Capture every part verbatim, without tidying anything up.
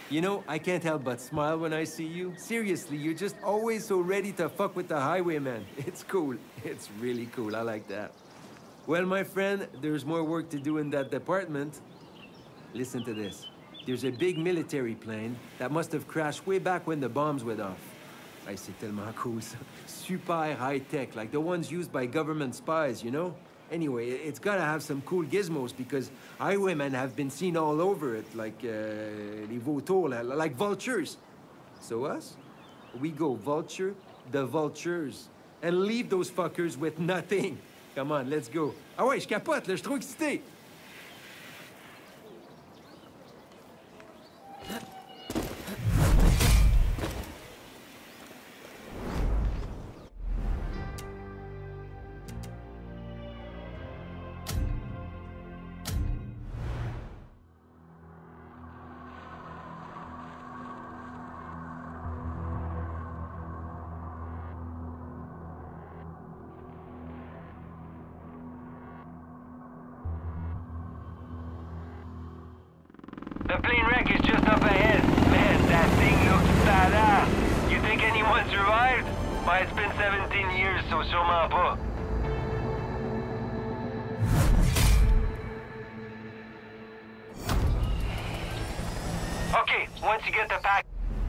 You know, I can't help but smile when I see you. Seriously, you're just always so ready to fuck with the highwayman. It's cool. It's really cool. I like that. Well, my friend, there's more work to do in that department. Listen to this. There's a big military plane that must have crashed way back when the bombs went off. Ay, c'est tellement cool, ça. Super high-tech, like the ones used by government spies, you know? Anyway, it's gotta have some cool gizmos because highwaymen have been seen all over it, like, uh, les vautours, like vultures. So us? We go vulture the vultures and leave those fuckers with nothing. Come on, let's go. Ah ouais, je capote, là, je suis trop excité. The plane wreck is just up ahead. Man, that thing looks badass. You think anyone survived? Why, it's been seventeen years, so sûrement pas. Okay, once you get the package,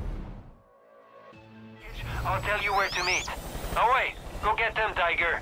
I'll tell you where to meet. Oh wait, go get them, Tiger.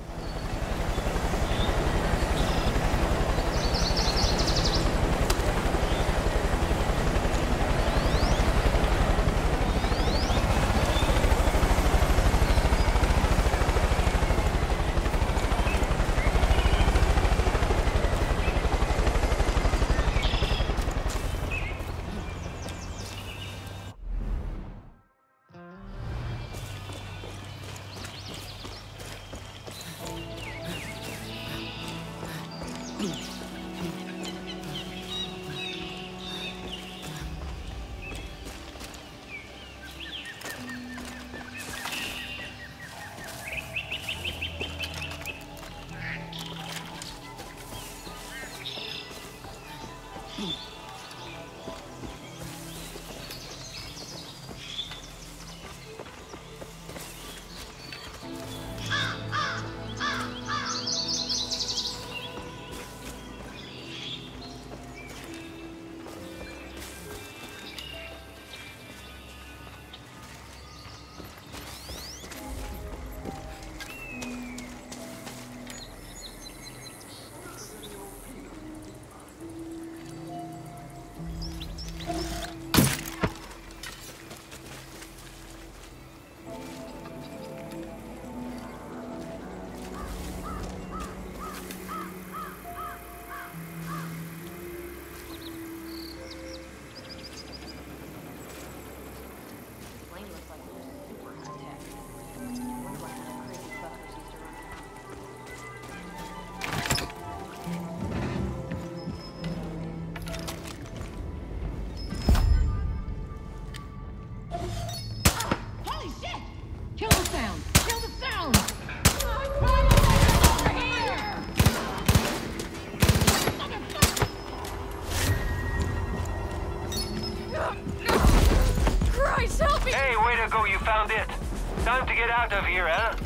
Time to get out of here, huh?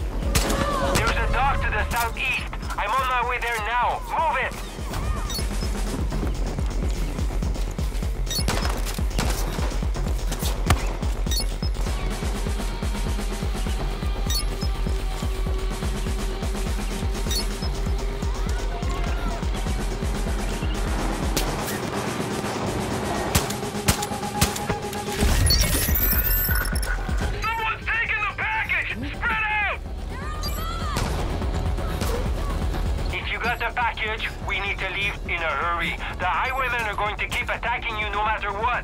There's a dock to the southeast. I'm on my way there now. Move it! We need to leave in a hurry. The highwaymen are going to keep attacking you no matter what.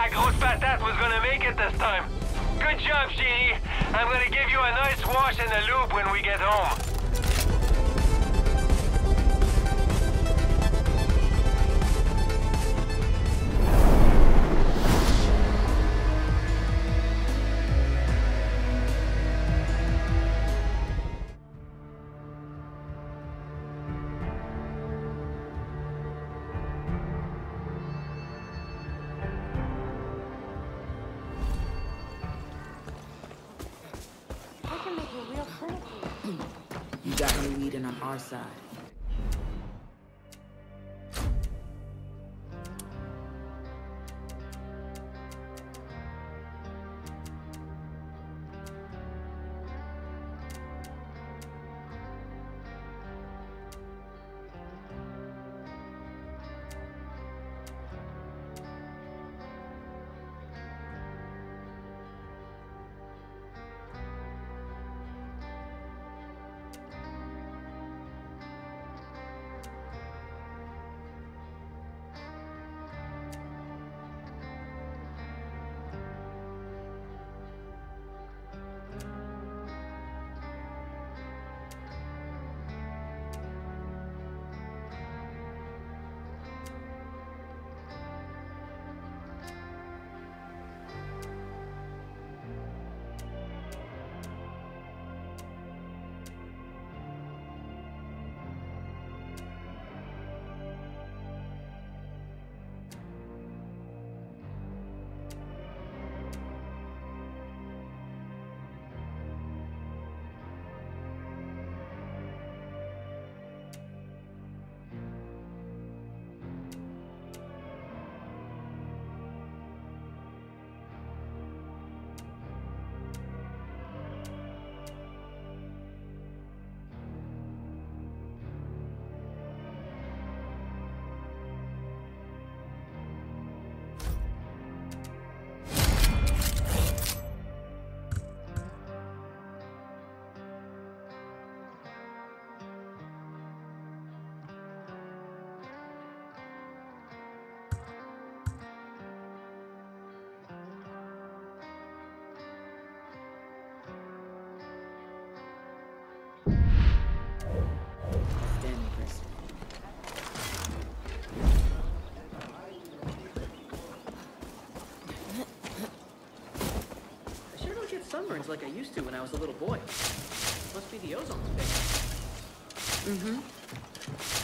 that ghost patat was gonna make it this time. Good job, Sheeny. I'm gonna give you a nice wash in the loop when we get home. You got any weed in on our side? Sunburns like I used to when I was a little boy. Must be the ozone space. Mm-hmm.